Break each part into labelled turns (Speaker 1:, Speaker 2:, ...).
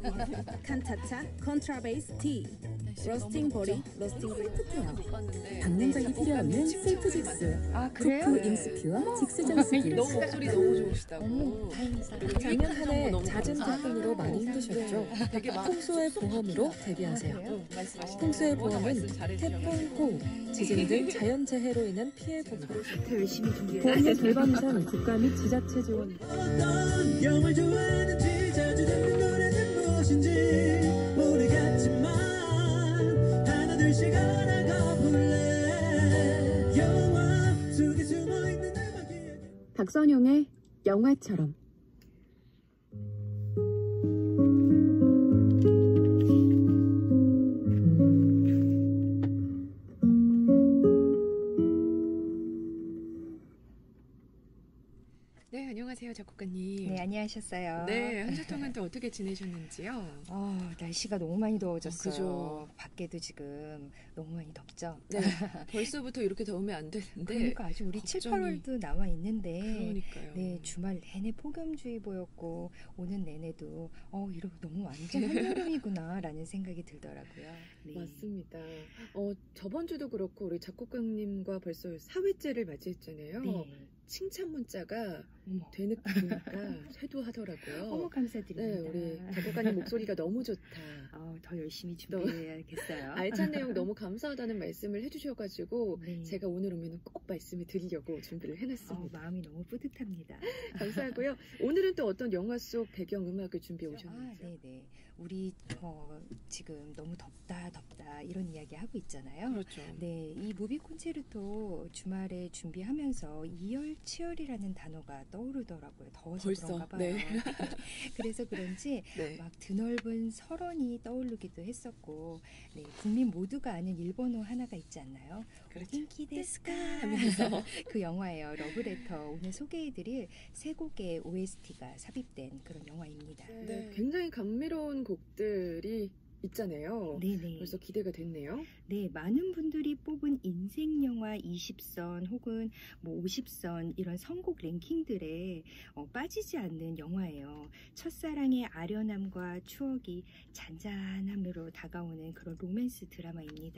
Speaker 1: 칸타타 컨트라베이스 D, 러스팅 버리, 러스팅 소프트웨어,
Speaker 2: 봤는데
Speaker 1: 닦는 관리 필요 없는 셀프 직수,
Speaker 3: 그래요?
Speaker 1: 토프 임스큐어 직수 정수기.
Speaker 2: 너무 목소리 너무 좋으시다고.
Speaker 3: 다행이다.
Speaker 1: 작년 한 해 잦은 태풍으로 많이 힘드셨죠?
Speaker 2: 되게 막
Speaker 1: 풍수의 보험으로 대비하세요.
Speaker 3: 말씀하시죠.
Speaker 1: 풍수의 보험은 태풍, 호우, 지진 등 자연재해로 인한 피해 보험.
Speaker 3: 더 열심히 준비해.
Speaker 1: 보험료 절반 이상 국가 및 지자체 지원.
Speaker 4: 어떤 영화를 좋아하는지 자주 듣는 노래는 무엇인지 모르겠지만 하나 둘씩 알아가 볼래. 영화 속에 숨어있는 음악 이야기.
Speaker 1: 박선용의 영화처럼.
Speaker 2: 네, 안녕하세요, 작곡가님.
Speaker 3: 네, 안녕하셨어요.
Speaker 2: 네, 한 주 동안 또 어떻게 지내셨는지요?
Speaker 3: 날씨가 너무 많이 더워졌어요.
Speaker 2: 그죠.
Speaker 3: 밖에도 지금 너무 많이 덥죠.
Speaker 2: 네, 벌써부터 이렇게 더우면 안 되는데.
Speaker 3: 그러니까 아직 우리 7,
Speaker 2: 걱정이.
Speaker 3: 8월도 남아 있는데.
Speaker 2: 그러니까요.
Speaker 3: 네, 주말 내내 폭염주의보였고 오는 내내도 이러고 너무 완전 한여름이구나라는 생각이 들더라고요. 네.
Speaker 5: 맞습니다. 저번 주도 그렇고 우리 작곡가님과 벌써 4회째를 맞이했잖아요.
Speaker 3: 네.
Speaker 5: 칭찬 문자가
Speaker 3: 어머.
Speaker 5: 되느끼니까 쇄도하더라고요.
Speaker 3: 어머, 감사드립니다.
Speaker 5: 네, 우리 작곡가님 목소리가 너무 좋다.
Speaker 3: 더 열심히 준비해야겠어요.
Speaker 5: 알찬 내용 너무 감사하다는 말씀을 해주셔가지고
Speaker 3: 네.
Speaker 5: 제가 오늘 오면 꼭 말씀을 드리려고 준비를 해놨습니다.
Speaker 3: 마음이 너무 뿌듯합니다.
Speaker 5: 감사하고요. 오늘은 또 어떤 영화 속 배경음악을 준비해 오셨는지요?
Speaker 3: 네네. 우리 지금 너무 덥다 이런 이야기 하고 있잖아요.
Speaker 2: 그렇죠.
Speaker 3: 네, 이 무비 콘체르토 주말에 준비하면서 이열치열이라는 단어가 떠오르더라고요. 더워서
Speaker 2: 벌써,
Speaker 3: 그런가 봐요.
Speaker 2: 네.
Speaker 3: 그래서 그런지
Speaker 2: 네.
Speaker 3: 막 드넓은 설원이 떠오르기도 했었고, 네, 국민 모두가 아는 일본어 하나가 있지 않나요?
Speaker 2: 그렇죠.
Speaker 3: 인기 데스까
Speaker 2: 하면서.
Speaker 3: 그 영화예요. 러브레터. 오늘 소개해드릴 세 곡의 OST가 삽입된 그런 영화입니다.
Speaker 5: 네, 굉장히 감미로운 곡들이 있잖아요.
Speaker 3: 네네.
Speaker 5: 벌써 기대가 됐네요.
Speaker 3: 네, 많은 분들이 뽑은 인생 영화 20선 혹은 뭐 50선 이런 선곡 랭킹들에 빠지지 않는 영화예요. 첫사랑의 아련함과 추억이 잔잔함으로 다가오는 그런 로맨스 드라마입니다.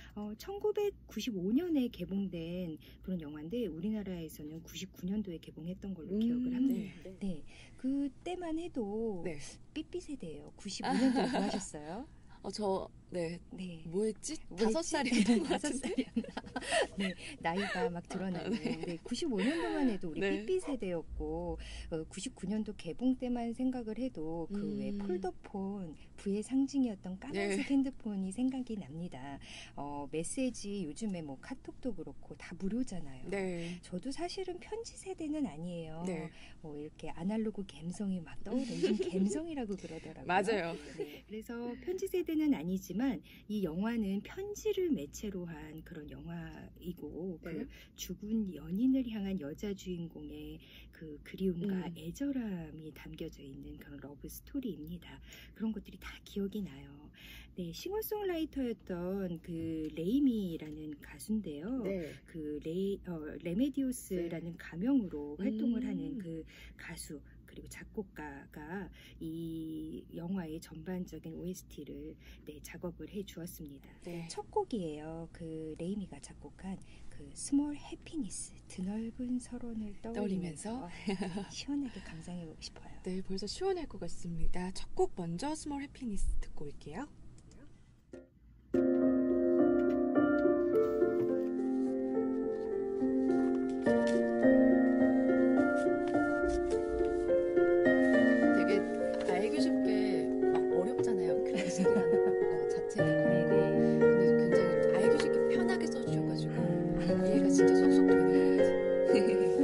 Speaker 3: 1995년에 개봉된 그런 영화인데 우리나라에서는 99년도에 개봉했던 걸로 기억을 합니다. 네, 그때만 해도
Speaker 2: 네.
Speaker 3: 삐삐 세대예요. 95년도에 뭐 하셨어요?
Speaker 2: 네.
Speaker 3: 네.
Speaker 2: 뭐 했지?
Speaker 3: 뭐
Speaker 2: 5살이었던 것
Speaker 3: 다섯
Speaker 2: 같은데.
Speaker 3: 살이었나? 네, 나이가 막 드러나는.
Speaker 2: 네.
Speaker 3: 네, 95년도만 해도 우리
Speaker 2: 네.
Speaker 3: 삐삐 세대였고, 99년도 개봉 때만 생각을 해도 그 외 폴더폰 부의 상징이었던 까만색
Speaker 2: 네.
Speaker 3: 핸드폰이 생각이 납니다. 메시지 요즘에 뭐 카톡도 그렇고 다 무료잖아요.
Speaker 2: 네.
Speaker 3: 저도 사실은 편지 세대는 아니에요.
Speaker 2: 네.
Speaker 3: 뭐 이렇게 아날로그 감성이 막 떠오르는 요즘 감성이라고 그러더라고요.
Speaker 2: 맞아요.
Speaker 3: 네, 그래서 편지 세대는 아니지만 이 영화는 편지를 매체로 한 그런 영화이고
Speaker 5: 네.
Speaker 3: 그 죽은 연인을 향한 여자 주인공의 그 그리움과 애절함이 담겨져 있는 그런 러브 스토리입니다. 그런 것들이 다 기억이 나요. 네, 싱어송라이터였던 그 레이미라는 가수인데요.
Speaker 5: 네.
Speaker 3: 그 레메디오스라는 가명으로 활동을 하는 그 가수 그리고 작곡가가 이 영화의 전반적인 OST를 작업을 해 주었습니다.
Speaker 2: 네.
Speaker 3: 첫 곡이에요. 그 레이미가 작곡한 그 스몰 해피니스 드넓은 설원을 떠올리면서 시원하게 감상해 보고 싶어요.
Speaker 2: 네, 벌써 시원할 것 같습니다. 첫 곡 먼저 스몰 해피니스 듣고 올게요. 되게 알기 쉽게 막 어렵잖아요. 클래식이라는 거 자체가 그렇고. 근데 굉장히 알기 쉽게 편하게 써주셔가지고 이해가 진짜 쏙쏙 되는 것 같아요.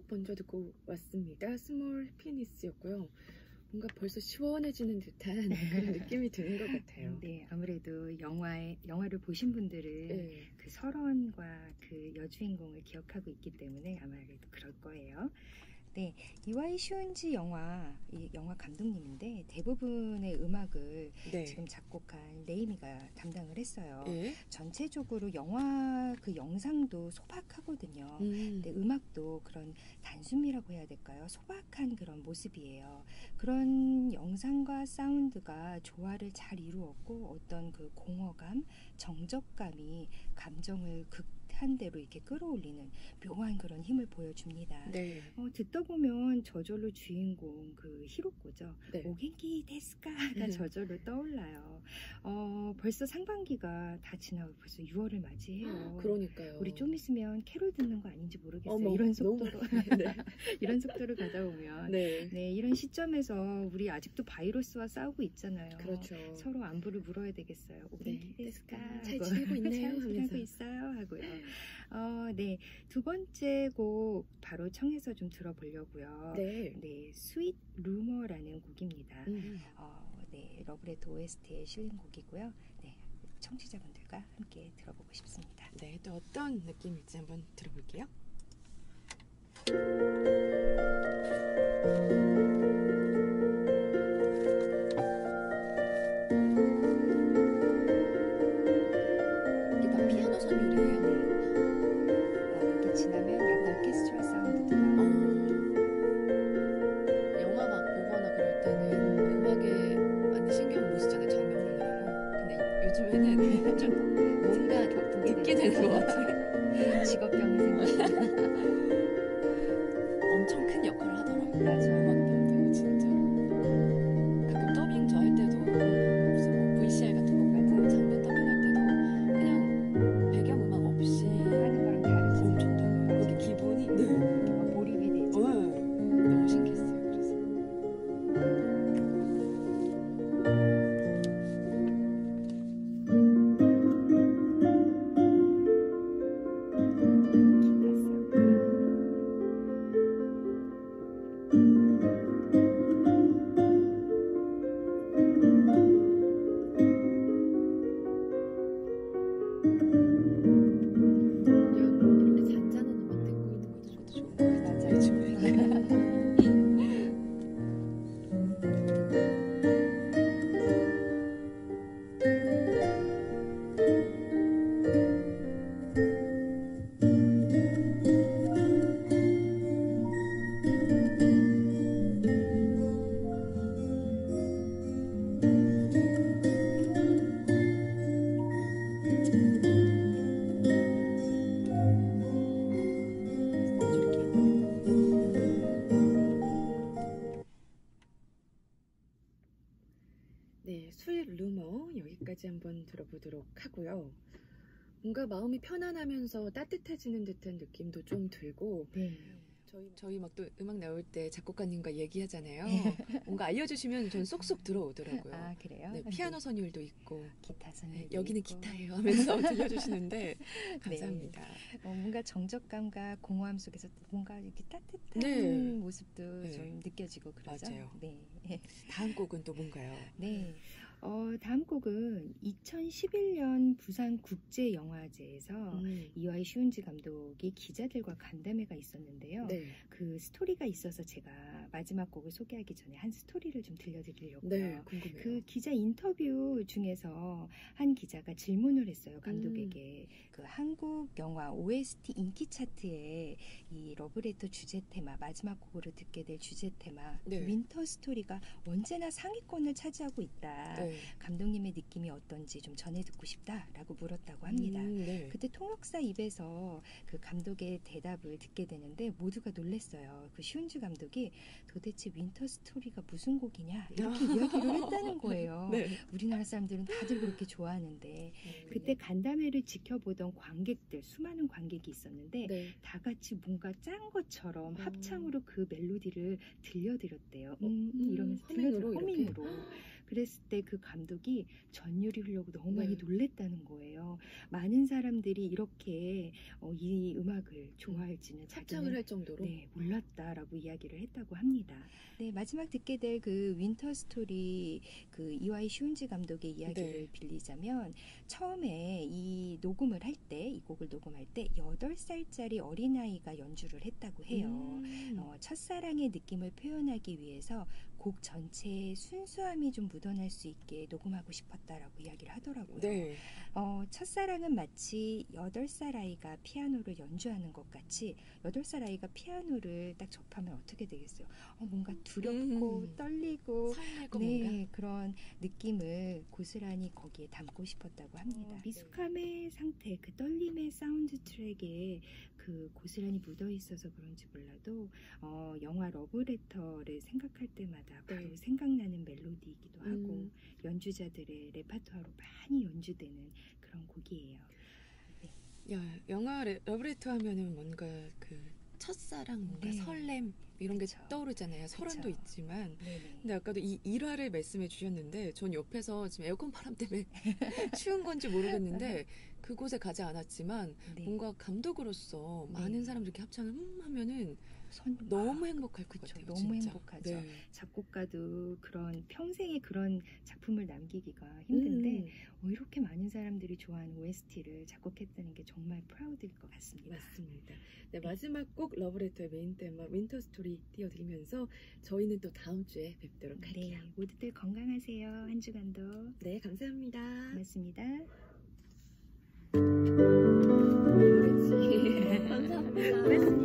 Speaker 5: 곡 먼저 듣고 왔습니다. 스몰 피니스였고요. 뭔가 벌써 시원해지는 듯한 그런 느낌이 드는 것 같아요.
Speaker 3: 네, 아무래도 영화를 보신 분들은
Speaker 5: 네.
Speaker 3: 그 설원과 그 여주인공을 기억하고 있기 때문에 아무래도 그럴 거예요. 네, 이와이 슈운지 이 영화 감독님인데 대부분의 음악을
Speaker 5: 네.
Speaker 3: 지금 작곡한 레이미가 담당을 했어요.
Speaker 5: 예.
Speaker 3: 전체적으로 영화 그 영상도 소박하거든요. 근데 음악도 그런 단숨이라고 해야 될까요? 소박한 그런 모습이에요. 그런 영상과 사운드가 조화를 잘 이루었고 어떤 그 공허감, 정적감이 감정을 극한 대로 이렇게 끌어올리는 묘한 그런 힘을 보여줍니다.
Speaker 5: 네.
Speaker 3: 듣다 보면 저절로 주인공 그 히로코죠.
Speaker 5: 네.
Speaker 3: 오겐키 데스카가 저절로 떠올라요. 벌써 상반기가 다 지나고 벌써 6월을 맞이해요.
Speaker 5: 그러니까요.
Speaker 3: 우리 좀 있으면 캐롤 듣는 거 아닌지 모르겠어요.
Speaker 5: 어머,
Speaker 3: 이런
Speaker 5: 너무
Speaker 3: 속도로
Speaker 5: 네.
Speaker 3: 이런 속도를 가다 보면
Speaker 5: 네.
Speaker 3: 네, 이런 시점에서 우리 아직도 바이러스와 싸우고 있잖아요.
Speaker 5: 그렇죠.
Speaker 3: 서로 안부를 물어야 되겠어요. 오겐키 데스카
Speaker 5: 잘
Speaker 3: 하고.
Speaker 5: 지내고 있네요
Speaker 3: 잘 지내고
Speaker 5: 하면서.
Speaker 3: 있어요 하고요. 네, 두 번째 곡 바로 청해서 좀 들어보려고요.
Speaker 5: 네.
Speaker 3: 네, 스윗 루머라는 곡입니다.
Speaker 5: 음.
Speaker 3: 네, 러브레터 OST에 실린 곡이고요. 네, 청취자분들과 함께 들어보고 싶습니다.
Speaker 5: 네, 또 어떤 느낌일지 한번 들어볼게요.
Speaker 2: 이게 다 피아노 선율이에요.
Speaker 3: 이렇게 지나면 약간 오케스트라 사운드도 나오고
Speaker 2: 영화 막 보거나 그럴 때는 음악에 많이 신경을 못 쓰잖아요. 장면 보느라고. 근데 요즘에는 좀 뭔가 듣게 되는 것 같아요.
Speaker 3: 직업병이 생기고
Speaker 2: 엄청 큰 역할을 하더라고요.
Speaker 3: 맞아요.
Speaker 2: 음악 배우들 진짜로. 가끔 더빙 저 할 때도 무슨 뭐 VCR 같은 거 보고 장면 더빙할 때도 그냥 배경음악 없이
Speaker 3: 하는 거랑 다르죠.
Speaker 2: 엄청 달라요. 그게 기분이 네.
Speaker 3: 몰입이 되죠.
Speaker 2: 너무 신기했어요. 그래서
Speaker 3: 기타 사운드.
Speaker 2: 그냥 이렇게 잔잔한 음악 듣고 있는 것도 저도 좋은 것 같아요.
Speaker 3: 맞아요.
Speaker 2: 요즘에.
Speaker 5: 네, 스윗 루머 여기까지 한번 들어보도록 하고요. 뭔가 마음이 편안하면서 따뜻해지는 듯한 느낌도 좀 들고
Speaker 3: 네.
Speaker 5: 저희 막 또 음악 나올 때 작곡가님과 얘기하잖아요. 뭔가 알려주시면 전 쏙쏙 들어오더라고요.
Speaker 3: 아, 그래요?
Speaker 5: 네, 피아노 선율도 있고
Speaker 3: 기타 선율.
Speaker 5: 네, 여기는 기타예요 하면서 들려주시는데 감사합니다.
Speaker 3: 뭔가 정적감과 공허함 속에서 뭔가 이렇게 따뜻한
Speaker 5: 네.
Speaker 3: 모습도
Speaker 5: 네.
Speaker 3: 좀 느껴지고 그러죠.
Speaker 5: 맞아요.
Speaker 3: 네.
Speaker 5: 다음 곡은 또 뭔가요?
Speaker 3: 네. 다음 곡은 2011년 부산 국제영화제에서 이와이 슈운지 감독이 기자들과 간담회가 있었는데요.
Speaker 5: 네.
Speaker 3: 그 스토리가 있어서 제가 마지막 곡을 소개하기 전에 한 스토리를 좀 들려드리려고요.
Speaker 5: 네, 궁금해요.
Speaker 3: 그 기자 인터뷰 중에서 한 기자가 질문을 했어요, 감독에게. 그 한국 영화 OST 인기 차트에 이 러브레터 주제 테마, 마지막 곡으로 듣게 될 주제 테마,
Speaker 5: 네.
Speaker 3: 윈터 스토리가 언제나 상위권을 차지하고 있다.
Speaker 5: 네.
Speaker 3: 감독님의 느낌이 어떤지 좀 전해 듣고 싶다라고 물었다고 합니다.
Speaker 5: 네.
Speaker 3: 그때 통역사 입에서 그 감독의 대답을 듣게 되는데 모두가 놀랐어요. 그 슈운지 감독이 도대체 윈터 스토리가 무슨 곡이냐 이렇게 이야기를 했다는 거예요.
Speaker 5: 네.
Speaker 3: 우리나라 사람들은 다들 그렇게 좋아하는데 그때 간담회를 지켜보던 관객들 수많은 관객이 있었는데
Speaker 5: 네.
Speaker 3: 다 같이 뭔가 짠 것처럼 합창으로 그 멜로디를 들려드렸대요. 이러면서
Speaker 5: 허밍으로
Speaker 3: 허밍으로. 그랬을 때 그 감독이 전율이 흐르고 너무 많이
Speaker 5: 네.
Speaker 3: 놀랬다는 거예요. 많은 사람들이 이렇게 이 음악을 좋아할지는
Speaker 5: 합창을
Speaker 3: 자기는
Speaker 5: 할 정도로.
Speaker 3: 네, 몰랐다라고 이야기를 했다고 합니다. 네, 마지막 듣게 될 그 윈터 스토리 그 이와이 슈운지 감독의 이야기를
Speaker 5: 네.
Speaker 3: 빌리자면 처음에 이 녹음을 할 때, 이 곡을 녹음할 때 8살짜리 어린아이가 연주를 했다고 해요. 첫사랑의 느낌을 표현하기 위해서 곡 전체에 순수함이 좀 묻어날 수 있게 녹음하고 싶었다라고 이야기를 하더라고요.
Speaker 5: 네.
Speaker 3: 첫사랑은 마치 8살 아이가 피아노를 연주하는 것 같이 8살 아이가 피아노를 딱 접하면 어떻게 되겠어요? 뭔가 두렵고 떨리고
Speaker 5: 설레고
Speaker 3: 네,
Speaker 5: 뭔가.
Speaker 3: 그런 느낌을 고스란히 거기에 담고 싶었다고 합니다. 미숙함의 상태, 그 떨림의 사운드 트랙에 그 고스란히 묻어 있어서 그런지 몰라도 영화 러브레터를 생각할 때마다 바로
Speaker 5: 네.
Speaker 3: 생각나는 멜로디이기도 하고 연주자들의 레파토어로 많이 연주되는 그런 곡이에요.
Speaker 5: 야, 영화 러브레터 하면은 뭔가 그 첫사랑, 뭔가
Speaker 3: 네.
Speaker 5: 설렘 이런 게
Speaker 3: 그쵸.
Speaker 5: 떠오르잖아요. 설렘도
Speaker 3: 그쵸.
Speaker 5: 있지만.
Speaker 3: 네네.
Speaker 5: 근데 아까도 이 일화를 말씀해 주셨는데 전 옆에서 지금 에어컨 바람 때문에 추운 건지 모르겠는데 그곳에 가지 않았지만
Speaker 3: 네.
Speaker 5: 뭔가 감독으로서
Speaker 3: 네.
Speaker 5: 많은 사람들이 이렇게 합창을 하면은 너무 행복할 것
Speaker 3: 그쵸.
Speaker 5: 같아요.
Speaker 3: 너무
Speaker 5: 진짜.
Speaker 3: 행복하죠.
Speaker 5: 네.
Speaker 3: 작곡가도 그런 평생에 그런 작품을 남기기가 힘든데 이렇게 많은 사람들이 좋아하는 OST를 작곡했다는 게 정말 프라우드일 것 같습니다.
Speaker 5: 맞습니다. 네, 마지막 곡 러브레터의 메인 테마 윈터 스토리 띄워드리면서 저희는 또 다음 주에 뵙도록
Speaker 3: 네,
Speaker 5: 할게요.
Speaker 3: 모두들 건강하세요. 한 주간도
Speaker 5: 네, 감사합니다.
Speaker 3: 고맙습니다.
Speaker 5: 그렇지.
Speaker 2: 감사합니다.
Speaker 3: 고맙습니다.